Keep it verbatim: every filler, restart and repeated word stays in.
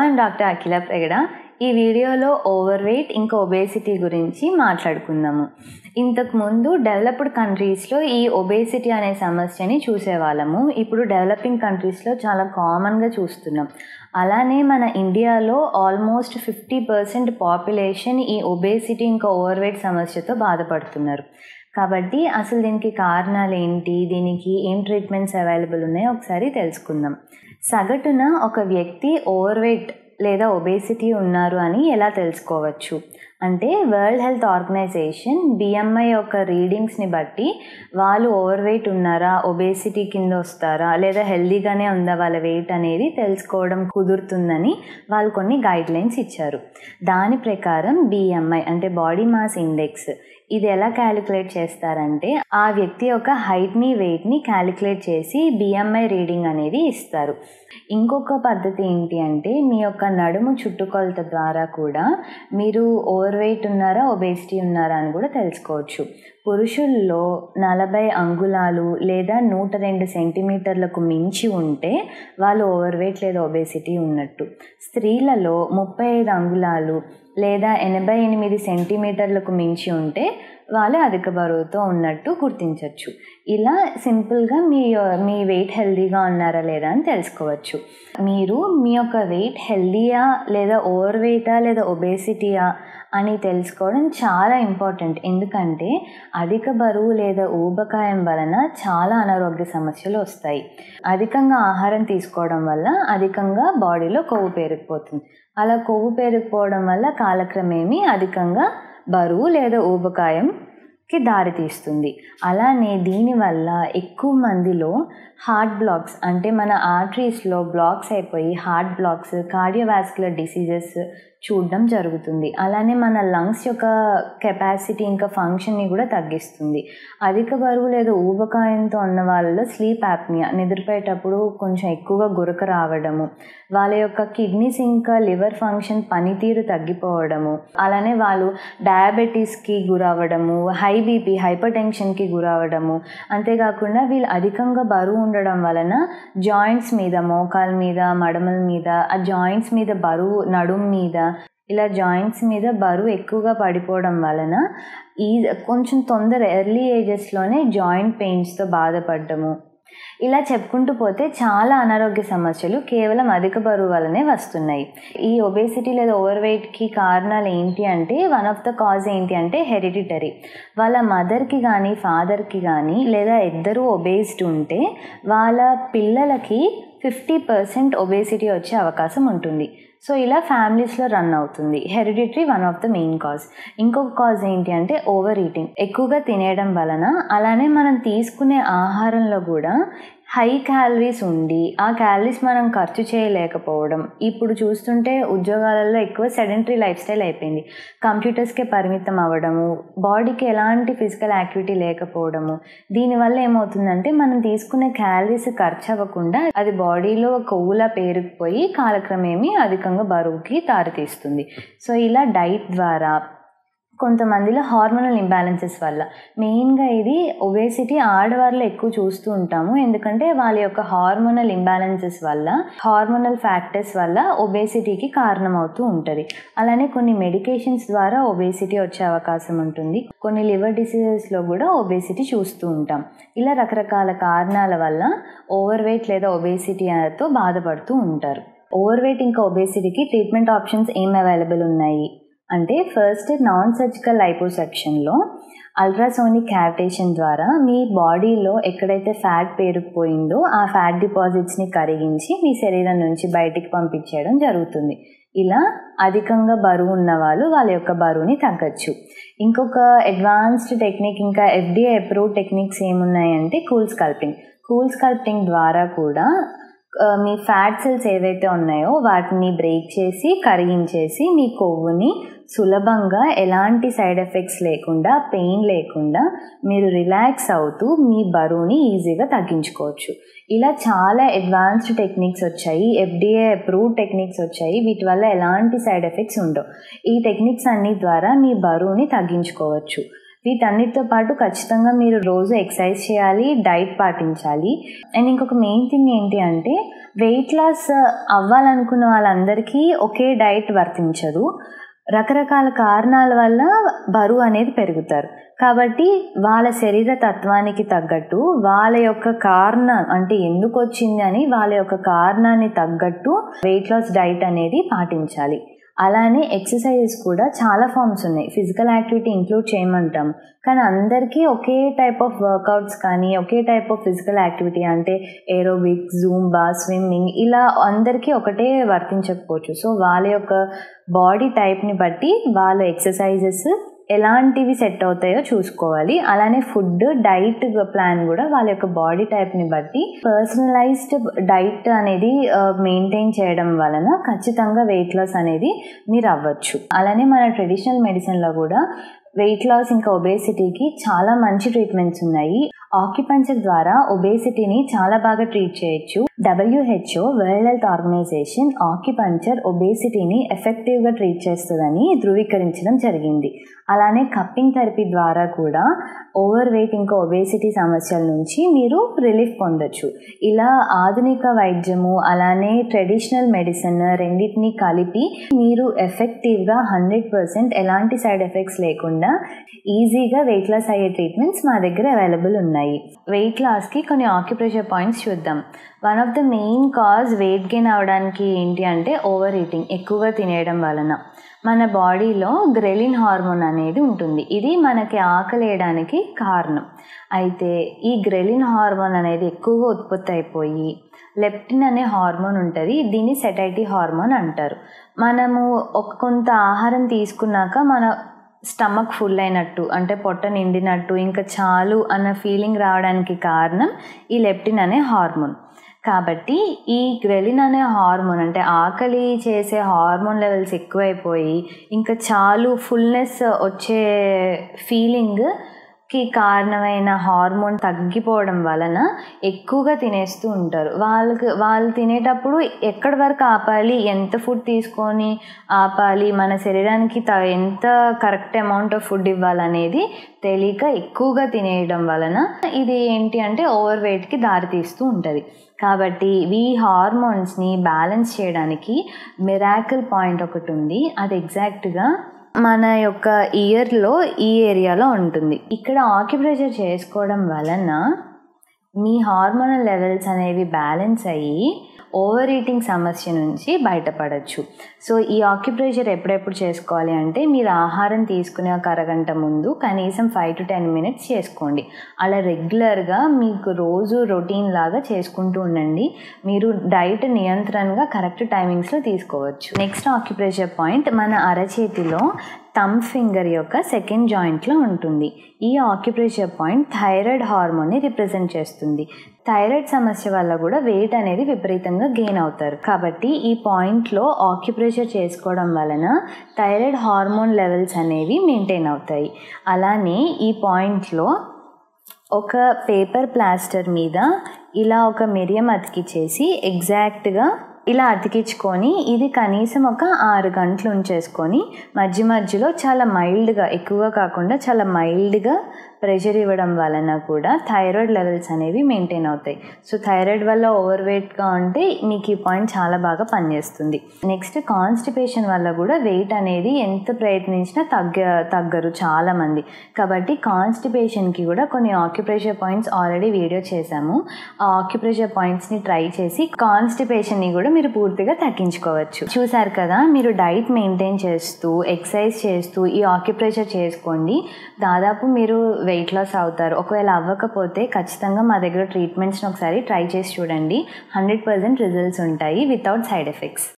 I'm Doctor Akhila Pregada. ఈ వీడియోలో over weight ఇంకా ఒబేసిటీ గురించి మాట్లాడుకుందాము. ఇంతకు ముందు డెవలప్డ్ కంట్రీస్లో ఈ ఒబేసిటీ అనే సమస్యని చూసేవాళ్ళము. ఇప్పుడు డెవలపింగ్ కంట్రీస్లో చాలా కామన్గా చూస్తున్నాం. అలానే మన ఇండియాలో ఆల్మోస్ట్ ఫిఫ్టీ పర్సెంట్ పాపులేషన్ ఈ ఒబేసిటీ ఇంకా ఓవర్ వెయిట్ సమస్యతో బాధపడుతున్నారు. కాబట్టి అసలు దీనికి కారణాలు ఏంటి, దీనికి ఏం ట్రీట్మెంట్స్ అవైలబుల్ ఉన్నాయో ఒకసారి తెలుసుకుందాం. సగటున ఒక వ్యక్తి ఓవర్ వెయిట్ లేదా ఒబేసిటీ ఉన్నారు అని ఎలా తెలుసుకోవచ్చు అంటే, వరల్డ్ హెల్త్ ఆర్గనైజేషన్ బిఎంఐ యొక్క రీడింగ్స్ని బట్టి వాళ్ళు ఓవర్ వెయిట్ ఉన్నారా, ఒబేసిటీ కింద వస్తారా, లేదా హెల్దీగానే ఉందా వాళ్ళ వెయిట్ అనేది తెలుసుకోవడం కుదురుతుందని వాళ్ళు కొన్ని గైడ్ లైన్స్ ఇచ్చారు. దాని ప్రకారం బిఎంఐ అంటే బాడీ మాస్ ఇండెక్స్ ఇది ఎలా క్యాలిక్యులేట్ చేస్తారంటే, ఆ వ్యక్తి యొక్క హైట్ని వెయిట్ని క్యాలిక్యులేట్ చేసి బిఎంఐ రీడింగ్ అనేది ఇస్తారు. ఇంకొక పద్ధతి ఏంటి అంటే, మీ యొక్క నడుము చుట్టుకొలత ద్వారా కూడా మీరు ఓవర్ వెయిట్ ఉన్నారా ఒబేసిటీ ఉన్నారా అని కూడా తెలుసుకోవచ్చు. పురుషుల్లో నలభై అంగుళాలు లేదా నూట రెండు సెంటీమీటర్లకు మించి ఉంటే వాళ్ళు ఓవర్ వెయిట్ లేదా ఒబేసిటీ ఉన్నట్టు. స్త్రీలలో ముప్పై ఐదు అంగుళాలు లేదా ఎనభై ఎనిమిది సెంటీమీటర్లకు మించి ఉంటే వాళ్ళు అధిక బరువుతో ఉన్నట్టు గుర్తించవచ్చు. ఇలా సింపుల్గా మీ మీ వెయిట్ హెల్దీగా ఉన్నారా లేదా అని తెలుసుకోవచ్చు. మీరు మీ యొక్క వెయిట్ హెల్దీయా లేదా ఓవర్ వెయిటా లేదా ఒబేసిటీయా అని తెలుసుకోవడం చాలా ఇంపార్టెంట్. ఎందుకంటే అధిక బరువు లేదా ఊబకాయం వలన చాలా అనారోగ్య సమస్యలు వస్తాయి. అధికంగా ఆహారం తీసుకోవడం వల్ల అధికంగా బాడీలో కొవ్వు పేరుకుపోతుంది. అలా కొవ్వు పేరుకుపోవడం వల్ల కాలక్రమేమీ అధికంగా బరువు లేదా ఊబకాయంకి దారితీస్తుంది. అలానే దీనివల్ల ఎక్కువ మందిలో హార్ట్ బ్లాక్స్ అంటే మన ఆర్టరీస్లో బ్లాక్స్ అయిపోయి హార్ట్ బ్లాక్స్, కార్డియోవాస్కులర్ డిసీజెస్ చూడడం జరుగుతుంది. అలానే మన లంగ్స్ యొక్క కెపాసిటీ ఇంకా ఫంక్షన్ని కూడా తగ్గిస్తుంది. అధిక బరువు లేదా ఊబకాయంతో ఉన్న వాళ్ళలో స్లీప్ యాప్నియా, నిద్రపోయేటప్పుడు కొంచెం ఎక్కువగా గురక రావడము, వాళ్ళ యొక్క కిడ్నీస్ ఇంకా లివర్ ఫంక్షన్ పనితీరు తగ్గిపోవడము, అలానే వాళ్ళు డయాబెటీస్కి గురవ్వడము, హై బీపీ హైపర్ టెన్షన్కి గురవ్వడము, అంతేకాకుండా వీళ్ళు అధికంగా బరువు ఉండడం వలన జాయింట్స్ మీద, మోకాల మీద, మడమల మీద, ఆ జాయింట్స్ మీద బరువు, నడుము మీద, ఇలా జాయింట్స్ మీద బరువు ఎక్కువగా పడిపోవడం వలన ఈ కొంచెం తొందర ఎర్లీ ఏజెస్లోనే జాయింట్ పెయిన్స్తో బాధపడము, ఇలా చెప్పుకుంటూ పోతే చాలా అనారోగ్య సమస్యలు కేవలం అధిక బరువు వల్లనే వస్తున్నాయి. ఈ ఒబేసిటీ లేదా ఓవర్ వెయిట్కి కారణాలు ఏంటి అంటే, వన్ ఆఫ్ ద కాజ్ ఏంటి అంటే హెరిడిటరీ. వాళ్ళ మదర్కి కానీ ఫాదర్కి కానీ లేదా ఇద్దరు ఒబేస్డ్ ఉంటే వాళ్ళ పిల్లలకి ఫిఫ్టీ పర్సెంట్ ఒబేసిటీ వచ్చే అవకాశం ఉంటుంది. సో ఇలా ఫ్యామిలీస్లో రన్ అవుతుంది. Hereditary one of the main cause. ఇంకొక కాజ్ ఏంటి అంటే ఓవర్ ఈటింగ్, ఎక్కువగా తినేయడం వలన. అలానే మనం తీసుకునే ఆహారంలో కూడా హై క్యాలరీస్ ఉండి ఆ క్యాలరీస్ మనం ఖర్చు చేయలేకపోవడం. ఇప్పుడు చూస్తుంటే ఉద్యోగాలలో ఎక్కువ సెడెంటరీ లైఫ్ స్టైల్ అయిపోయింది. కంప్యూటర్స్కే పరిమితం అవ్వడము, బాడీకి ఎలాంటి ఫిజికల్ యాక్టివిటీ లేకపోవడము. దీనివల్ల ఏమవుతుందంటే మనం తీసుకునే క్యాలరీస్ ఖర్చు అవ్వకుండా అది బాడీలో కొవ్వులా పేరుకుపోయి కాలక్రమేమీ అధికంగా బరువుకి దారితీస్తుంది. సో ఇలా డైట్ ద్వారా, కొంతమందిలో హార్మోనల్ ఇంబ్యాలెన్సెస్ వల్ల, మెయిన్గా ఇది ఒబేసిటీ ఆడవారిలో ఎక్కువ చూస్తూ ఉంటాము. ఎందుకంటే వాళ్ళ యొక్క హార్మోనల్ ఇంబ్యాలెన్సెస్ వల్ల, హార్మోనల్ ఫ్యాక్టర్స్ వల్ల ఒబేసిటీకి కారణమవుతూ ఉంటుంది. అలానే కొన్ని మెడికేషన్స్ ద్వారా ఒబేసిటీ వచ్చే అవకాశం ఉంటుంది. కొన్ని లివర్ డిసీజెస్లో కూడా ఒబేసిటీ చూస్తూ ఉంటాం. ఇలా రకరకాల కారణాల వల్ల ఓవర్ వెయిట్ లేదా ఒబేసిటీతో బాధపడుతూ ఉంటారు. ఓవర్ వెయిట్ ఇంకా ఒబేసిటీకి ట్రీట్మెంట్ ఆప్షన్స్ ఏం అవైలబుల్ ఉన్నాయి అంటే, ఫస్ట్ నాన్ సర్జికల్ లైపోసెక్షన్లో అల్ట్రాసోనిక్ క్యావిటేషన్ ద్వారా మీ బాడీలో ఎక్కడైతే ఫ్యాట్ పేరుకుపోయిందో ఆ ఫ్యాట్ డిపాజిట్స్ని కరిగించి మీ శరీరం నుంచి బయటికి పంపించేయడం జరుగుతుంది. ఇలా అధికంగా బరువు ఉన్న వాళ్ళు వాళ్ళ యొక్క బరువుని తగ్గచ్చు. ఇంకొక అడ్వాన్స్డ్ టెక్నిక్, ఇంకా ఎఫ్డిఏ అప్రూవ్ టెక్నిక్స్ ఏమున్నాయంటే కూల్ స్కల్ప్టింగ్. కూల్ స్కల్ప్టింగ్ ద్వారా కూడా మీ ఫ్యాట్ సెల్స్ ఏవైతే ఉన్నాయో వాటిని బ్రేక్ చేసి కరిగించేసి మీ కొవ్వుని సులభంగా, ఎలాంటి సైడ్ ఎఫెక్ట్స్ లేకుండా, పెయిన్ లేకుండా మీరు రిలాక్స్ అవుతూ మీ బరువుని ఈజీగా తగ్గించుకోవచ్చు. ఇలా చాలా అడ్వాన్స్డ్ టెక్నిక్స్ వచ్చాయి, ఎఫ్డిఏ అప్రూవ్ టెక్నిక్స్ వచ్చాయి. వీటి వల్ల ఎలాంటి సైడ్ ఎఫెక్ట్స్ ఉండవు. ఈ టెక్నిక్స్ అన్ని ద్వారా మీ బరువుని తగ్గించుకోవచ్చు. వీటన్నిటితో పాటు ఖచ్చితంగా మీరు రోజు ఎక్సర్సైజ్ చేయాలి, డైట్ పాటించాలి. అండ్ ఇంకొక మెయిన్ థింగ్ ఏంటి అంటే వెయిట్ లాస్ అవ్వాలనుకున్న వాళ్ళందరికీ ఒకే డైట్ వర్తించదు. రకరకాల కారణాల వల్ల బరువు అనేది పెరుగుతారు. కాబట్టి వాళ్ళ శరీర తత్వానికి తగ్గట్టు వాళ్ళ యొక్క కారణం అంటే ఎందుకు వచ్చింది అని వాళ్ళ యొక్క కారణాన్ని తగ్గట్టు వెయిట్ లాస్ డైట్ అనేది పాటించాలి. అలానే ఎక్సర్సైజెస్ కూడా చాలా ఫామ్స్ ఉన్నాయి. ఫిజికల్ యాక్టివిటీ ఇంక్లూడ్ చేయమంటాం, కానీ అందరికీ ఒకే టైప్ ఆఫ్ వర్కౌట్స్ కానీ ఒకే టైప్ ఆఫ్ ఫిజికల్ యాక్టివిటీ అంటే ఏరోబిక్, జూంబా, స్విమ్మింగ్ ఇలా అందరికీ ఒకటే వర్తించకపోవచ్చు. సో వాళ్ళ యొక్క బాడీ టైప్ని బట్టి వాళ్ళ ఎక్సర్సైజెస్ ఎలాంటివి సెట్ అవుతాయో చూసుకోవాలి. అలానే ఫుడ్ డైట్ ప్లాన్ కూడా వాళ్ళ యొక్క బాడీ టైప్ని బట్టి పర్సనలైజ్డ్ డైట్ అనేది మెయింటైన్ చేయడం వలన ఖచ్చితంగా వెయిట్ లాస్ అనేది మీరు అవ్వచ్చు. అలానే మన ట్రెడిషనల్ మెడిసిన్లో కూడా వెయిట్ లాస్ ఇంకా ఒబేసిటీకి చాలా మంచి ట్రీట్మెంట్స్ ఉన్నాయి. ఆక్యుపంచర్ ద్వారా ఒబేసిటీని చాలా బాగా ట్రీట్ చేయొచ్చు. WHO world health organization acupuncture ఒబేసిటీని ఎఫెక్టివ్గా ట్రీట్ చేస్తుందని ధృవీకరించడం జరిగింది. అలానే కప్పింగ్ థెరపీ ద్వారా కూడా ఓవర్ వెయిట్ ఇంకా ఒబేసిటీ సమస్యల నుంచి మీరు రిలీఫ్ పొందొచ్చు. ఇలా ఆధునిక వైద్యము అలానే ట్రెడిషనల్ మెడిసిన్ రెండింటినీ కలిపి మీరు ఎఫెక్టివ్గా హండ్రెడ్ పర్సెంట్ ఎలాంటి సైడ్ ఎఫెక్ట్స్ లేకుండా ఈజీగా వెయిట్ లాస్ అయ్యే ట్రీట్మెంట్స్ మా దగ్గర అవైలబుల్ ఉన్నాయి. వెయిట్ లాస్కి కొన్ని ఆక్యుప్రెషర్ పాయింట్స్ చూద్దాం. One of the main cause weight gain అవడానికి ఏంటి అంటే ఓవర్ ఈటింగ్, ఎక్కువగా తినేయడం వలన. మన బాడీలో గ్రెలిన్ హార్మోన్ అనేది ఉంటుంది. ఇది మనకి ఆకలేయడానికి కారణం. అయితే ఈ గ్రెలిన్ హార్మోన్ అనేది ఎక్కువగా ఉత్పత్తి అయిపోయి లెప్టిన్ అనే హార్మోన్ ఉంటుంది. దీన్ని సెటైటీ హార్మోన్ అంటారు. మనము ఒక కొంత ఆహారం తీసుకున్నాక మన స్టమక్ ఫుల్ అయినట్టు అంటే పొట్ట నిండినట్టు ఇంకా చాలు అన్న ఫీలింగ్ రావడానికి కారణం ఈ లెప్టిన్ అనే హార్మోన్. కాబట్టి ఈ గ్రెలిన్ అనే హార్మోన్ అంటే ఆకలి చేసే హార్మోన్ లెవెల్స్ ఎక్కువైపోయి ఇంకా చాలు ఫుల్నెస్ వచ్చే ఫీలింగ్కి కారణమైన హార్మోన్ తగ్గిపోవడం వలన ఎక్కువగా తినేస్తూ ఉంటారు. వాళ్ళకి వాళ్ళు తినేటప్పుడు ఎక్కడి వరకు ఆపాలి, ఎంత ఫుడ్ తీసుకొని ఆపాలి, మన శరీరానికి త ఎంత కరెక్ట్ అమౌంట్ ఆఫ్ ఫుడ్ ఇవ్వాలనేది తెలియక ఎక్కువగా తినేయడం వలన ఇది ఏంటి అంటే ఓవర్ వెయిట్కి దారితీస్తూ ఉంటుంది. కాబట్టి ఈ హార్మోన్స్ని బ్యాలెన్స్ చేయడానికి మిరాకిల్ పాయింట్ ఒకటి ఉంది. అది ఎగ్జాక్ట్గా మన యొక్క ఇయర్లో ఈ ఏరియాలో ఉంటుంది. ఇక్కడ ఆక్యుప్రెషర్ చేసుకోవడం వలన మీ హార్మోనల్ లెవెల్స్ అనేవి బ్యాలెన్స్ అయ్యి ఓవర్ ఈటింగ్ సమస్య నుంచి బయటపడవచ్చు. సో ఈ ఆక్యుప్రెషర్ ఎప్పుడెప్పుడు చేసుకోవాలి అంటే మీరు ఆహారం తీసుకునే ఒక అరగంట ముందు కనీసం ఫైవ్ టు టెన్ మినిట్స్ చేసుకోండి. అలా రెగ్యులర్గా మీకు రోజు రొటీన్ లాగా చేసుకుంటూ ఉండండి. మీరు డైట్ నియంత్రణగా కరెక్ట్ టైమింగ్స్లో తీసుకోవచ్చు. నెక్స్ట్ ఆక్యుప్రెషర్ పాయింట్ మన అరచేతిలో థంబ్ ఫింగర్ యొక్క సెకండ్ జాయింట్లో ఉంటుంది. ఈ ఆక్యుప్రెషర్ పాయింట్ థైరాయిడ్ హార్మోన్ని రిప్రజెంట్ చేస్తుంది. థైరాయిడ్ సమస్య వల్ల కూడా వెయిట్ అనేది విపరీతంగా గెయిన్ అవుతారు. కాబట్టి ఈ పాయింట్లో ఆక్యుప్రెషర్ చేసుకోవడం వలన థైరాయిడ్ హార్మోన్ లెవెల్స్ అనేవి మెయింటైన్ అవుతాయి. అలానే ఈ పాయింట్లో ఒక పేపర్ ప్లాస్టర్ మీద ఇలా ఒక మిరియం అతికిచ్చేసి ఎగ్జాక్ట్గా ఇలా అతికించుకొని ఇది కనీసం ఒక ఆరు గంటలు ఉంచేసుకొని మధ్య మధ్యలో చాలా మైల్డ్గా, ఎక్కువగా కాకుండా చాలా మైల్డ్గా ప్రెషర్ ఇవ్వడం వలన కూడా థైరాయిడ్ లెవెల్స్ అనేవి మెయింటైన్ అవుతాయి. సో థైరాయిడ్ వల్ల ఓవర్ వెయిట్గా ఉంటే మీకు ఈ పాయింట్ చాలా బాగా పనిచేస్తుంది. నెక్స్ట్ కాన్స్టిపేషన్ వల్ల కూడా వెయిట్ అనేది ఎంత ప్రయత్నించినా తగ్గ తగ్గరు చాలామంది. కాబట్టి కాన్స్టిపేషన్కి కూడా కొన్ని ఆక్యుప్రెషర్ పాయింట్స్ ఆల్రెడీ వీడియో చేశాము. ఆ ఆక్యుప్రెషర్ పాయింట్స్ని ట్రై చేసి కాన్స్టిపేషన్ని కూడా మీరు పూర్తిగా తగ్గించుకోవచ్చు. చూసారు కదా, మీరు డైట్ మెయింటైన్ చేస్తూ ఎక్సర్సైజ్ చేస్తూ ఈ ఆక్యుప్రెషర్ చేసుకోండి. దాదాపు మీరు వెయిట్ లాస్ అవుతారు. ఒకవేళ అవ్వకపోతే ఖచ్చితంగా మా దగ్గర ట్రీట్మెంట్స్ని ఒకసారి ట్రై చేసి చూడండి. హండ్రెడ్ పర్సెంట్ రిజల్ట్స్ ఉంటాయి వితౌట్ సైడ్ ఎఫెక్ట్స్.